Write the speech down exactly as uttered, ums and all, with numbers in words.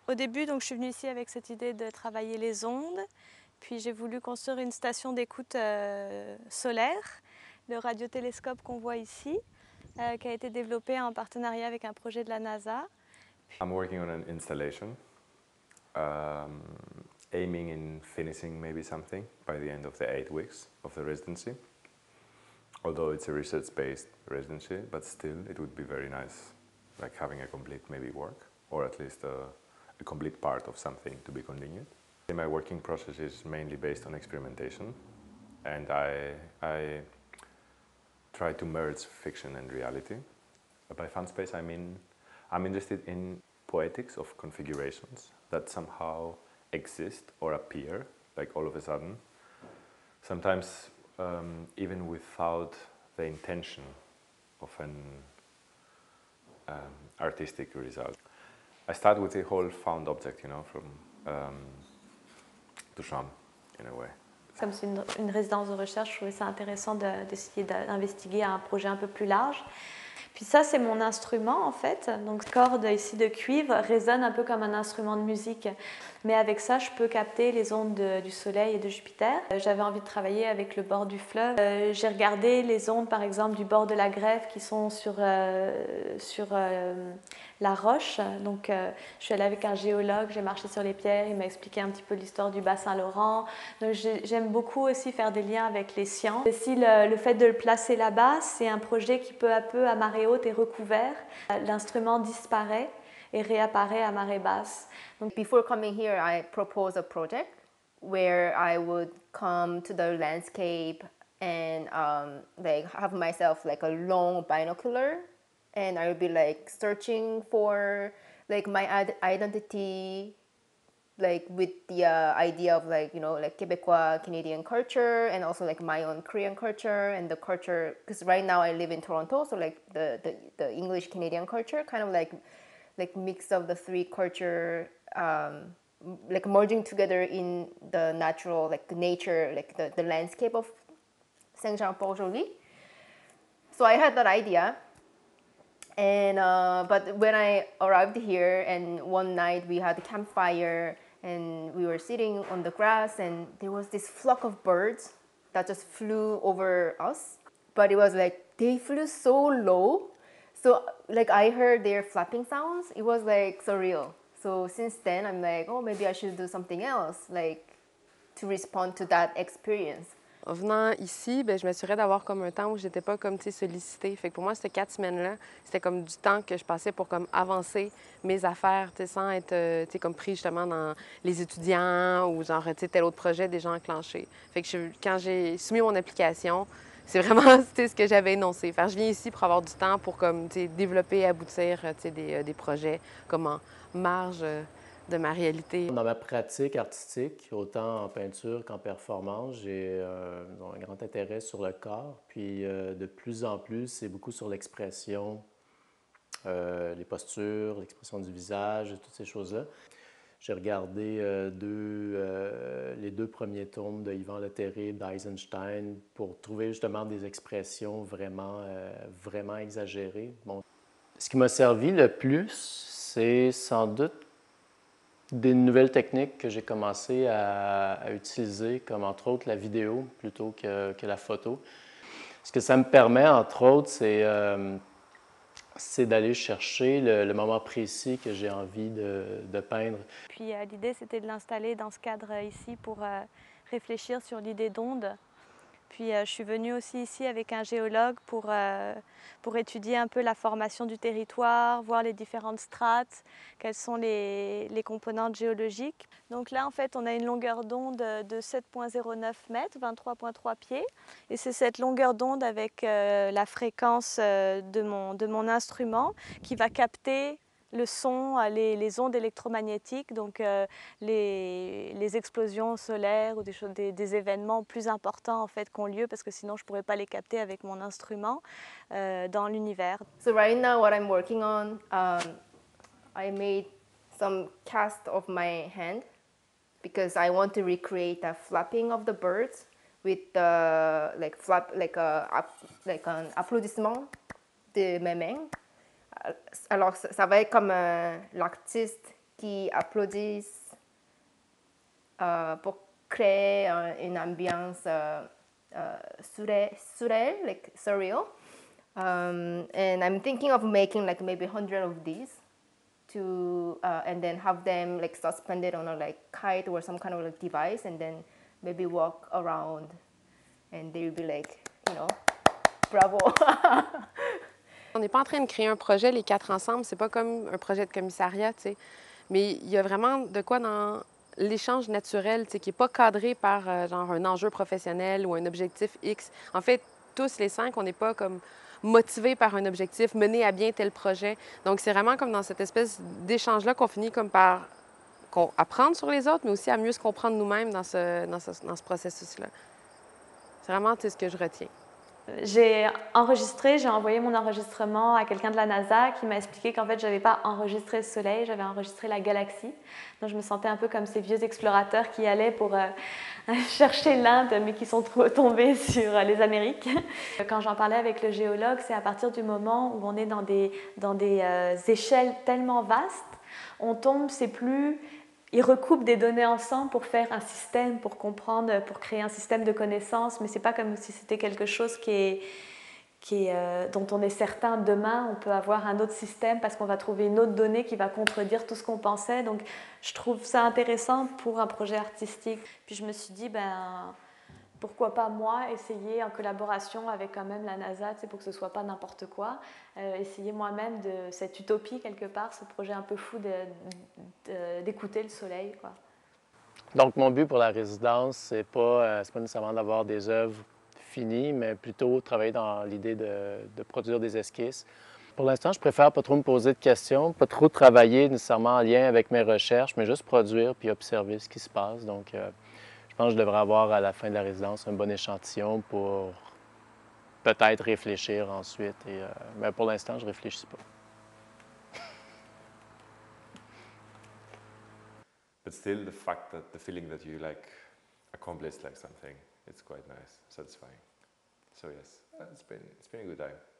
Au début, donc, je suis venue ici avec cette idée de travailler les ondes. Puis j'ai voulu construire une station d'écoute euh, solaire, le radiotélescope qu'on voit ici, euh, qui a été développé en partenariat avec un projet de la NASA. I'm working on an installation, um, aiming in finishing maybe something by the end of the eight weeks of the residency. Although it's a research-based residency, but still it would be very nice, like having a complete maybe work, or at least a, a complete part of something to be continued. My working process is mainly based on experimentation, and I, I try to merge fiction and reality. By fun space, I mean I'm interested in poetics of configurations that somehow exist or appear, like all of a sudden. Sometimes um, even without the intention of an um, artistic result. I start with the whole found object, you know, from um, Duchamp, in a way. Comme c'est une, une résidence de recherche, je trouvais ça intéressant d'essayer de, d'investiguer un projet un peu plus large. Puis ça, c'est mon instrument en fait. Donc, la corde ici de cuivre résonne un peu comme un instrument de musique. Mais avec ça, je peux capter les ondes de, du Soleil et de Jupiter. J'avais envie de travailler avec le bord du fleuve. Euh, J'ai regardé les ondes, par exemple, du bord de la Grève qui sont sur, euh, sur euh, la roche. Donc, euh, je suis allée avec un géologue, j'ai marché sur les pierres, il m'a expliqué un petit peu l'histoire du bas Saint-Laurent. Donc, j'aime beaucoup aussi faire des liens avec les sciences. Aussi, le, le fait de le placer là-bas, c'est un projet qui peu à peu, à marée haute, est recouvert. L'instrument disparaît et réapparaît à marée basse. Donc, before coming here, I proposed a project where I would come to the landscape and um, like have myself like a long binocular, and I would be like searching for like my identity, like with the uh, idea of like, you know, like Quebecois Canadian culture, and also like my own Korean culture and the culture, because right now I live in Toronto, so like the, the, the English Canadian culture, kind of like like mix of the three culture, um, like merging together in the natural, like the nature, like the, the landscape of Saint-Jean-Port-Joli. So I had that idea. And uh, but when I arrived here, and one night we had a campfire and we were sitting on the grass, and there was this flock of birds that just flew over us. But it was like they flew so low, so like I heard their flapping sounds. It was like surreal. So since then I'm like, oh, maybe I should do something else, like to respond to that experience. En venant ici, bien, je m'assurais d'avoir comme un temps où j'étais pas comme sollicitée. Fait que pour moi, ces quatre semaines-là, c'était comme du temps que je passais pour comme avancer mes affaires, sans être euh, comme pris justement dans les étudiants ou genre tel autre projet déjà enclenché. Fait que je, quand j'ai soumis mon application, c'est vraiment ce que j'avais énoncé. Faire, je viens ici pour avoir du temps pour comme, développer et aboutir des, des projets comme en marge de ma réalité. Dans ma pratique artistique, autant en peinture qu'en performance, j'ai euh, un grand intérêt sur le corps. Puis euh, de plus en plus, c'est beaucoup sur l'expression, euh, les postures, l'expression du visage, toutes ces choses-là. J'ai regardé euh, deux, euh, les deux premiers tomes de Yvan Le Terrible, d'Eisenstein, pour trouver justement des expressions vraiment, euh, vraiment exagérées. Bon. Ce qui m'a servi le plus, c'est sans doute des nouvelles techniques que j'ai commencé à, à utiliser, comme entre autres la vidéo plutôt que, que la photo. Ce que ça me permet, entre autres, c'est euh, d'aller chercher le, le moment précis que j'ai envie de, de peindre. Puis euh, l'idée, c'était de l'installer dans ce cadre ici pour euh, réfléchir sur l'idée d'onde. Puis euh, je suis venue aussi ici avec un géologue pour, euh, pour étudier un peu la formation du territoire, voir les différentes strates, quelles sont les, les composantes géologiques. Donc là, en fait, on a une longueur d'onde de sept virgule zéro neuf mètres, vingt-trois virgule trois pieds. Et c'est cette longueur d'onde avec euh, la fréquence euh, de, mon, de mon instrument qui va capter le son, les, les ondes électromagnétiques, donc euh, les, les explosions solaires ou des, choses, des, des événements plus importants en fait qui ont lieu, parce que sinon je ne pourrais pas les capter avec mon instrument euh, dans l'univers. So right now what I'm working on, um, I made some cast of my hand because I want to recreate the flapping of the birds with the like flap like a like an applaudissement de mes mains. Alors, ça va être comme euh, l'artiste qui applaudissent euh, pour créer euh, une ambiance euh, uh, surreal, surreal, like surreal. Um, and I'm thinking of making like maybe a hundred of these to, uh, and then have them like suspended on a like kite or some kind of like device, and then maybe walk around, and they'll be like, you know, bravo. On n'est pas en train de créer un projet les quatre ensemble, c'est pas comme un projet de commissariat, tu sais. Mais il y a vraiment de quoi dans l'échange naturel, tu sais, qui n'est pas cadré par euh, genre un enjeu professionnel ou un objectif X. En fait, tous les cinq, on n'est pas comme motivés par un objectif, mener à bien tel projet. Donc, c'est vraiment comme dans cette espèce d'échange-là qu'on finit comme par qu'on, apprendre sur les autres, mais aussi à mieux se comprendre nous-mêmes dans ce, dans ce, dans ce processus-là. C'est vraiment, tu sais, ce que je retiens. J'ai enregistré, j'ai envoyé mon enregistrement à quelqu'un de la NASA qui m'a expliqué qu'en fait, je n'avais pas enregistré le Soleil, j'avais enregistré la galaxie. Donc, je me sentais un peu comme ces vieux explorateurs qui allaient pour euh, chercher l'Inde, mais qui sont tombés sur euh, les Amériques. Quand j'en parlais avec le géologue, c'est à partir du moment où on est dans des, dans des euh, échelles tellement vastes, on tombe, c'est plus... Ils recoupent des données ensemble pour faire un système, pour comprendre, pour créer un système de connaissances, mais ce n'est pas comme si c'était quelque chose qui est, qui est, euh, dont on est certain demain, on peut avoir un autre système parce qu'on va trouver une autre donnée qui va contredire tout ce qu'on pensait. Donc je trouve ça intéressant pour un projet artistique. Puis je me suis dit, ben, pourquoi pas moi essayer en collaboration avec quand même la NASA, tu sais, pour que ce ne soit pas n'importe quoi, euh, essayer moi-même de cette utopie quelque part, ce projet un peu fou de, de, d'écouter le soleil, quoi. Donc mon but pour la résidence, c'est pas, euh, c'est pas nécessairement d'avoir des œuvres finies, mais plutôt travailler dans l'idée de, de produire des esquisses. Pour l'instant, je préfère pas trop me poser de questions, pas trop travailler nécessairement en lien avec mes recherches, mais juste produire puis observer ce qui se passe. Donc, euh, je pense que je devrais avoir à la fin de la résidence un bon échantillon pour peut-être réfléchir ensuite. Et, euh, mais pour l'instant, je ne réfléchis pas. But still, the fact that the feeling that you like accomplished like something, it's quite nice, satisfying. So yes, it's been it's been a good time.